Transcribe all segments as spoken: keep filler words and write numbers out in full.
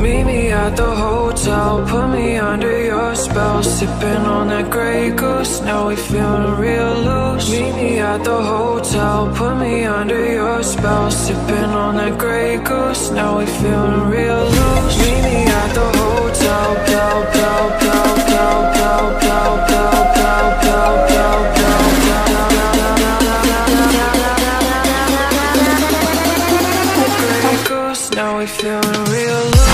Meet me at the hotel, put me under your spell. Sipping on that Grey Goose, now we feeling real loose. Meet me at the hotel, put me under your spell. Sipping on that Grey Goose, now we feeling real loose. Meet me at the hotel, pow, pow, pow, pow, pow, pow, pow, pow, pow, pow, pow, Grey Goose, now we feeling real loose.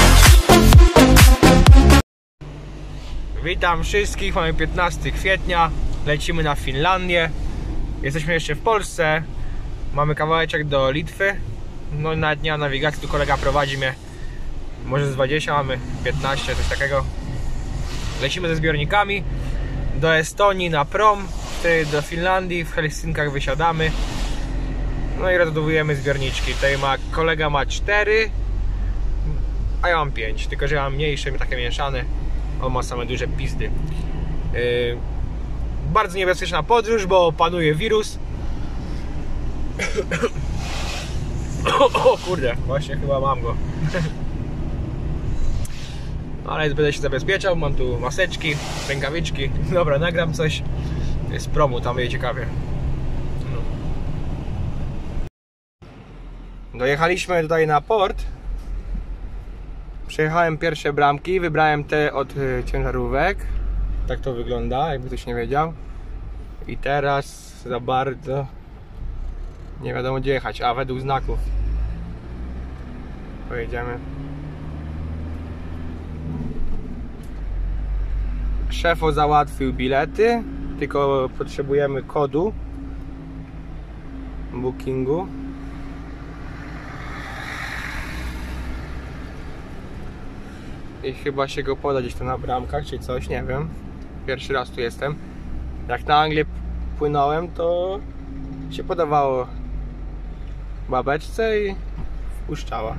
Witam wszystkich, mamy piętnastego kwietnia, lecimy na Finlandię. Jesteśmy jeszcze w Polsce, mamy kawałeczek do Litwy. No na dnia nawigacji tu kolega prowadzi mnie, może z dwadzieścia, mamy piętnaście, coś takiego. Lecimy ze zbiornikami do Estonii na prom, wtedy do Finlandii, w Helsinkach wysiadamy. No i rozładowujemy zbiorniczki. Tutaj ma, kolega ma cztery, a ja mam pięć, tylko że ja mam mniejsze, takie mieszane. On ma same duże pizdy. Yy, bardzo niebezpieczna podróż, bo panuje wirus. O, o kurde, właśnie chyba mam go. Ale będę się zabezpieczał, mam tu maseczki, rękawiczki. Dobra, nagram coś z promu, tam będzie ciekawie. No. Dojechaliśmy tutaj na port. Przejechałem pierwsze bramki, wybrałem te od y, ciężarówek. Tak to wygląda, jakby ktoś nie wiedział. I teraz za bardzo nie wiadomo gdzie jechać, a według znaków pojedziemy. Szefo załatwił bilety, tylko potrzebujemy kodu bookingu. I chyba się go poda gdzieś tu na bramkach czy coś, nie wiem. Pierwszy raz tu jestem. Jak na Anglię płynąłem, to się podawało babeczce i wpuszczała.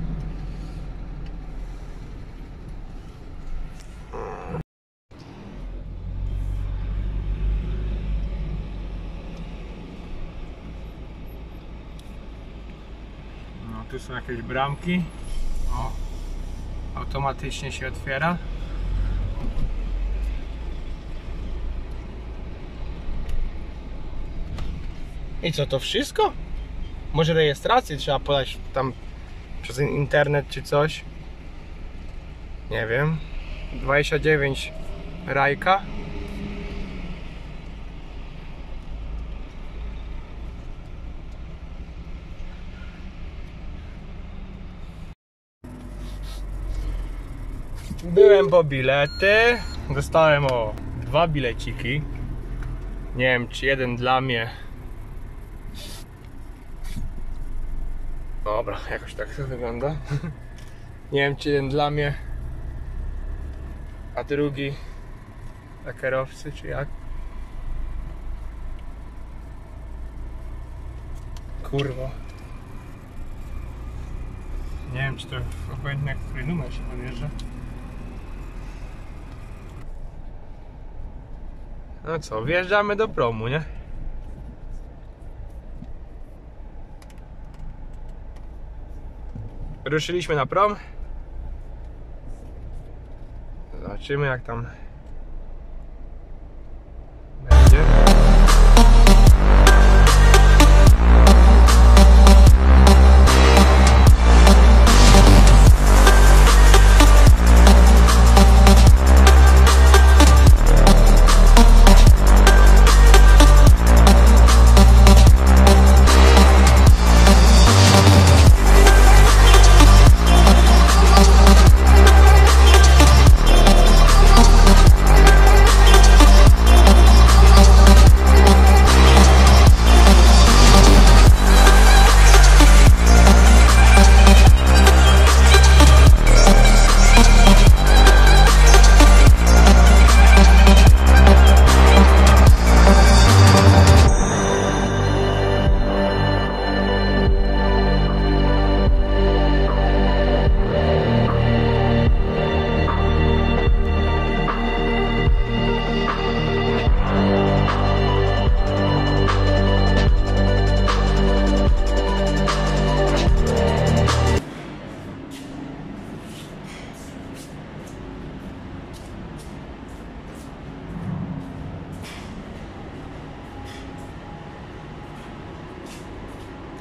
No tu są jakieś bramki. O. Automatycznie się otwiera. I co, to wszystko? Może rejestrację trzeba podać tam przez internet czy coś? Nie wiem. dwadzieścia dziewięć rajka. Byłem po bilety, dostałem o dwa bileciki. Nie wiem czy jeden dla mnie. Dobra, jakoś tak to wygląda. Nie wiem czy jeden dla mnie, a drugi dla kierowcy, czy jak? Kurwa. Nie wiem czy to obojętnie który numer się podjeżdża. No co, wjeżdżamy do promu, nie? Ruszyliśmy na prom. Zobaczymy jak tam będzie.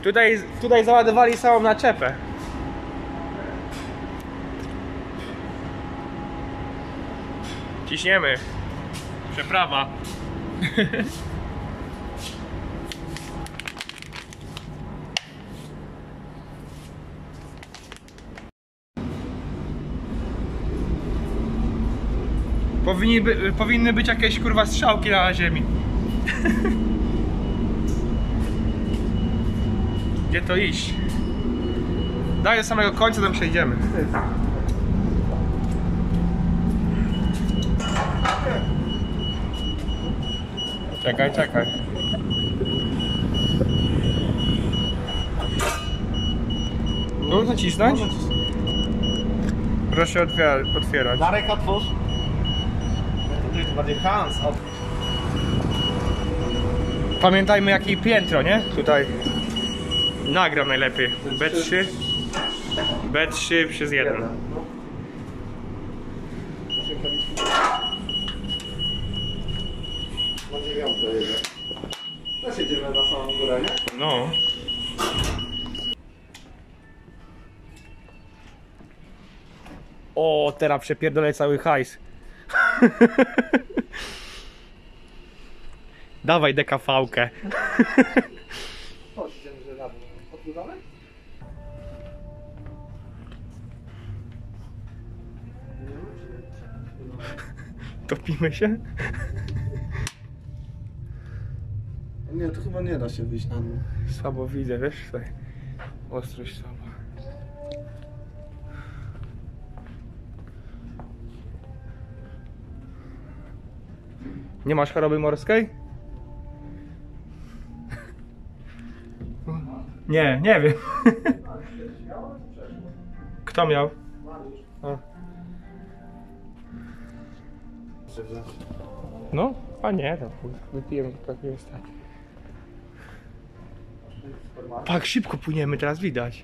Tutaj, tutaj załadowali całą naczepę. Ciśniemy. Przeprawa. Powinni by, powinny być jakieś kurwa strzałki na ziemi. Gdzie to iść? Daj do samego końca, tam przejdziemy. Czekaj, czekaj. Tu nacisnąć? Proszę otwierać. otwierać. Darek, otwórz. To bardziej Hans. Pamiętajmy jakie piętro, nie? Tutaj. Nagram najlepiej. B trzy. B trzy przez jeden. Na dziewiątę jedzie. Też jedziemy na samą górę, nie? No. O, teraz przepierdolę cały hajs. Dawaj D K V-kę. Chodź, idziemy, że radę. Odpływamy? Topimy się? Nie, to chyba nie da się wyjść na dół. Słabo widzę, wiesz? Tutaj ostrość słaba. Nie masz choroby morskiej? Nie, nie wiem. Kto miał? A. No, a nie, to wypijemy takiego stać. Tak szybko płyniemy, teraz widać.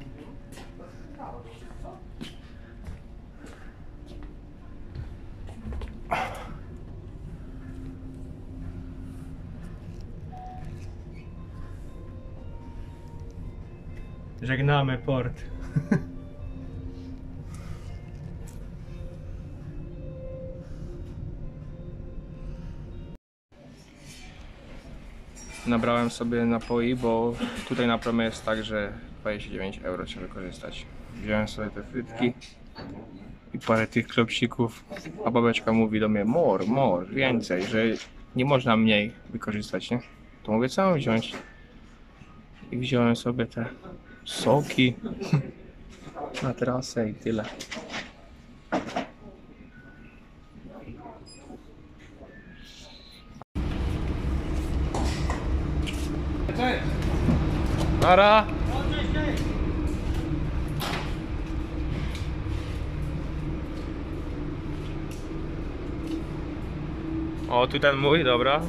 Żegnamy port. Nabrałem sobie napoi, bo tutaj na promie jest tak, że dwadzieścia dziewięć euro trzeba wykorzystać. Wziąłem sobie te frytki i parę tych klopsików, a babeczka mówi do mnie more, more, więcej, że nie można mniej wykorzystać, nie? To mówię, co mam wziąć? I wziąłem sobie te soki na trasę i tyle. Nara! O, tu ten mój, dobra.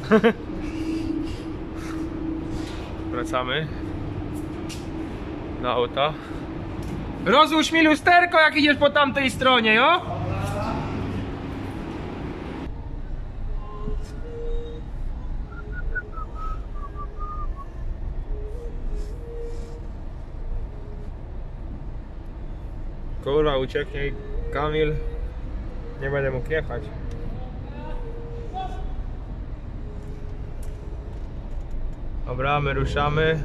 Wracamy do auta. Rozłóż mi lusterko, jak idziesz po tamtej stronie, jo? Kurwa, ucieknie Kamil. Nie będę mógł jechać. Dobra, my ruszamy.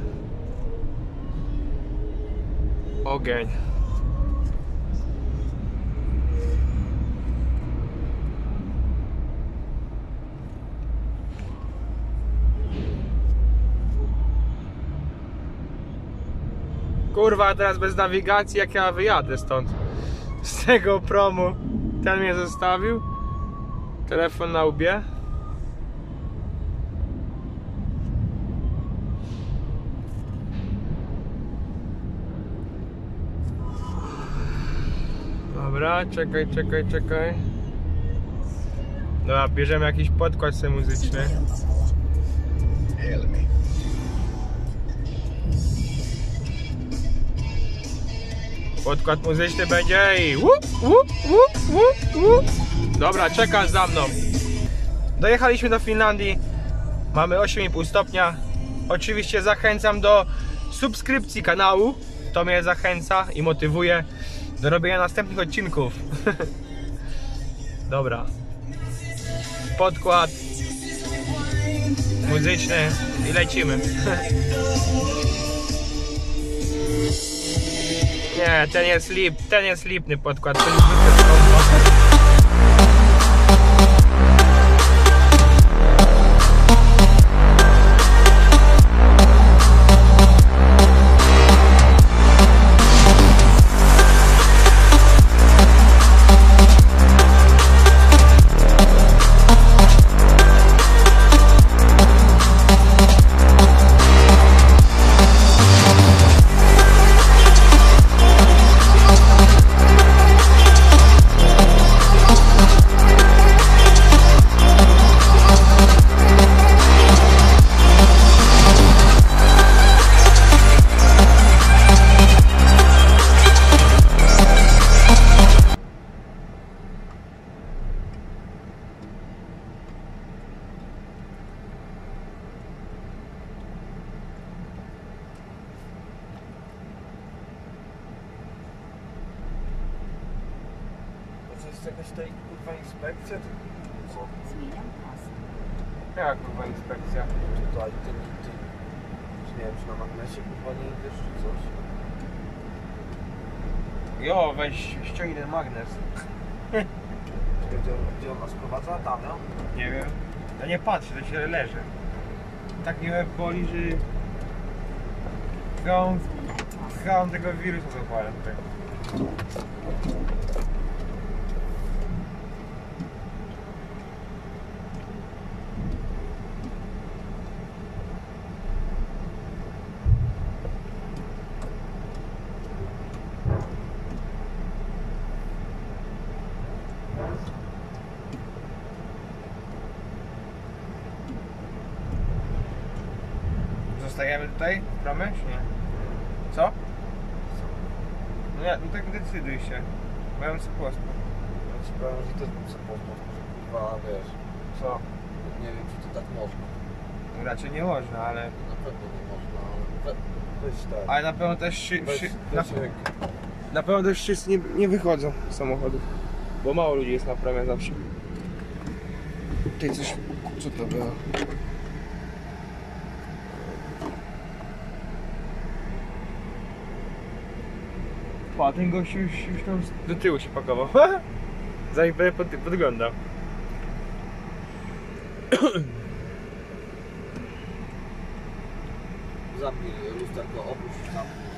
Ogień. Kurwa, teraz bez nawigacji, jak ja wyjadę stąd. Z tego promu. Ten mnie zostawił. Telefon na łbie. Dobra, czekaj, czekaj, czekaj. Dobra, bierzemy jakiś podkład sobie muzyczny. Podkład muzyczny będzie i łup, łup, łup, łup, łup. Dobra, czekasz za mną. Dojechaliśmy do Finlandii. Mamy osiem i pół stopnia. Oczywiście zachęcam do subskrypcji kanału. To mnie zachęca i motywuje do robienia następnych odcinków. Dobra. Podkład muzyczny i lecimy. Nie, ten jest lip, ten jest lipny podkład. To jest To jest jakaś tutaj kurwa inspekcja? Co? Zmieniam pas. jaka kurwa inspekcja? Tutaj, ty, ty. Nie wiem, czy na magnesie kurwa nie idziesz, czy coś? Jo, weź ściągnij ten magnes. Czekaj, Gdzie, gdzie on nas prowadza? Tam, no? Nie wiem. Ja nie patrzę, to się leży. Tak mnie boli, że... Chyba chyba mam tego wirusa złapałem tutaj. Zostajemy tutaj w bramie, czy nie? Co? No ja, no tak decyduj się. Bo ja bym sobie pospał. Ja ci powiem, że też bym sobie poznał, kurwa, wiesz. Co? Nie wiem, czy to tak można. No raczej nie można, ale... Na pewno nie można, ale we, weź tak. Ale na pewno też szy, Weź, szy, weź na, rękę. na pewno też wszyscy nie, nie wychodzą z samochodów. Bo mało ludzi jest na bramie zawsze. Tutaj coś... Co to było? Pa, ten gościu już, już tam do tyłu się pakował. Zanim będę pod, podglądał. Zamknij lusterko, opuść tam.